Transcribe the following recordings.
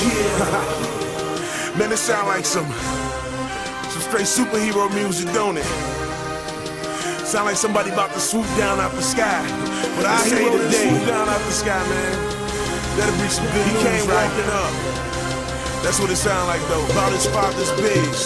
Yeah. Man, it sound like some straight superhero music, don't it? Sound like somebody about to swoop down out the sky. But I say today, swoop down out the sky, man. That'll be some good news. He came walking up. That's what it sound like though. About his father's pigs.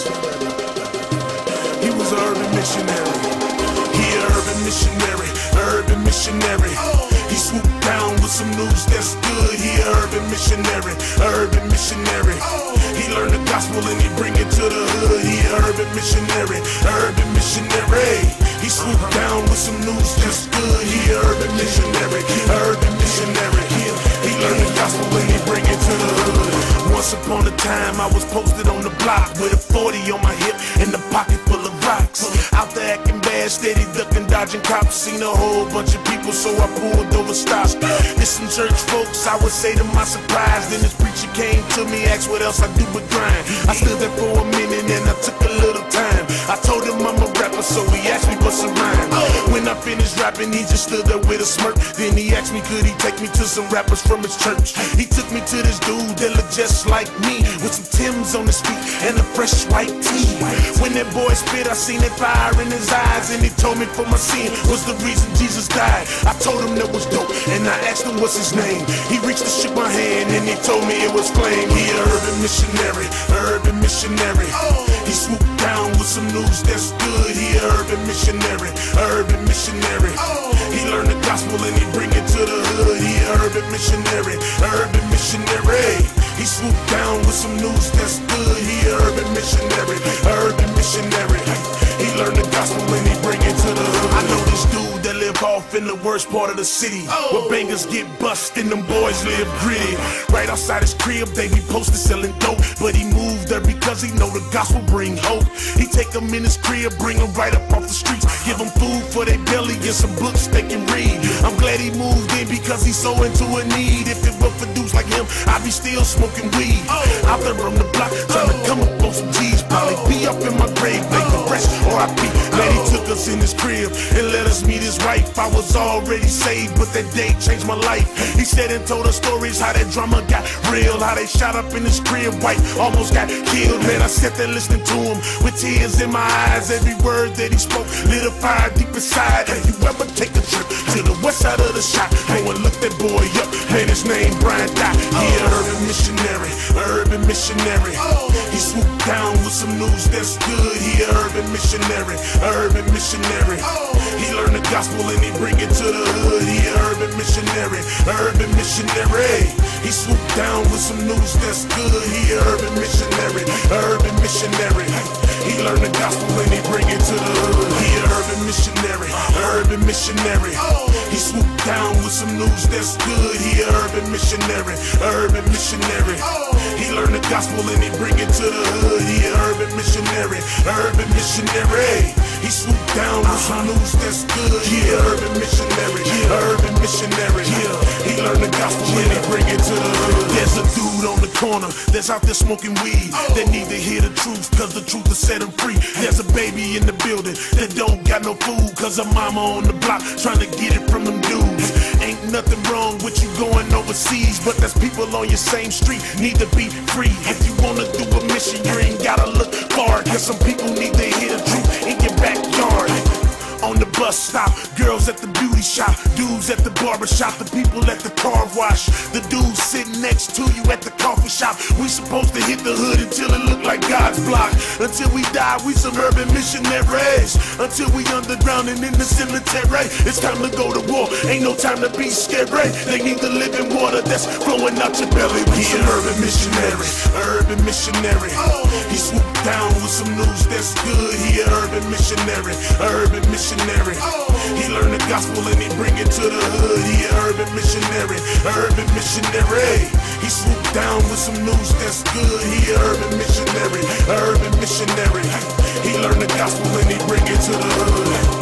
He was an urban missionary. He an urban missionary, urban missionary. He swooped down with some news that's good. He an urban missionary, urban missionary. He learned the gospel and he bring it to the hood. He an urban missionary, urban missionary. He swooped down with some news that's good. He an urban missionary, urban missionary. He learned the gospel and he bring it to the hood. Once upon a time I was posted on the block with a 40 on my hip and a pocket full of rocks. Out there acting bad, steady ducking, dodging cops. Seen a whole bunch of people, so I pulled over stops. There's some church folks, I would say to my surprise. Then this preacher came to me, asked what else I do but grind. I stood there for a minute and I took a little time. I told him I'm a rapper, so he asked me what's a rhyme. When I finished rapping, he just stood there with a smirk. Then he asked me could he take me to some rappers from his church. He took me to this dude that looked just like me, with some Timbs on his feet and a fresh white tee. When that boy spit, I seen that fire in his eyes, and he told me for my sin was the reason Jesus died. I told him that was dope, and I asked him what's his name. He reached to shook my hand, and he told me it was Flame. He an urban missionary, urban missionary. He swooped down with some news that's good. He an urban missionary, urban missionary. He learned the gospel and he bring it to the hood. He an urban missionary, urban missionary. He swooped down with some news that's good. He an urban missionary, urban missionary. He learned the gospel and he bring it to the hood. I know this dude that live off in the worst part of the city, where bangers get bust and them boys live gritty. Right outside his crib, they be posted selling dope, but he moved there because he know the gospel bring hope. He take them in his crib, bring them right up off the streets, give them food for their belly and some books they can read. I'm glad he moved in because he's so into a need. If it were for dudes like him, I'd be still smoking weed. Out there on the block, trying to come up on some G's. Probably be up in my grave, make the rest R.I.P. Man, he took us in his crib and let us meet his wife. I was already saved, but that day changed my life. He said and told us stories how that drama got real, how they shot up in his crib, white almost got killed. Man, I sat there listening to him with tears in my eyes. Every word that he spoke lit a fire deep inside. Have you ever take a trip to the west side of the shop? Go and look that boy up, man, his name Brian Dot. He an urban missionary, urban missionary. He swooped down with some news that's good. He an urban missionary, urban missionary. He learned the gospel and he bring it to the hood. He an urban missionary, urban missionary. He swooped down with some news that's good. He an urban missionary, urban missionary. He learned the gospel and he bring it to the hood. He an urban missionary, urban missionary. He swooped down with some news that's good. He an urban missionary, urban missionary. He learned the gospel and he bring it to the hood. He an urban missionary, urban missionary. He swooped down with some news that's good. He an urban missionary, urban missionary. He learned the gospel and he bring it to the hood. There's a dude on the corner that's out there smoking weed that need to hear the truth, cause the truth will set him free. There's a baby in the building that don't got no food, cause her mama on the block trying to get it from them dudes. Ain't nothing wrong with you going overseas, but there's people on your same street need to be free. If you wanna do a mission, you ain't gotta look far, cause some people need to hear the truth in your backyard. On the bus stop, girls at the beauty shop, dudes at the barber shop, the people at the car wash, the dudes sitting next to you at the coffee shop. We supposed to hit the hood until it look like God's block. Until we die, we some urban missionaries. Until we underground and in the cemetery. It's time to go to war, ain't no time to be scary. They need the living water that's flowing out your belly. We some urban missionary, urban missionary. He swooped down with some news that's good. He an urban missionary, urban missionary. He learned the gospel and he bring it to the hood. He an urban missionary, urban missionary. He swooped down with some news that's good. He an urban missionary, urban missionary. He learned the gospel and he bring it to the hood.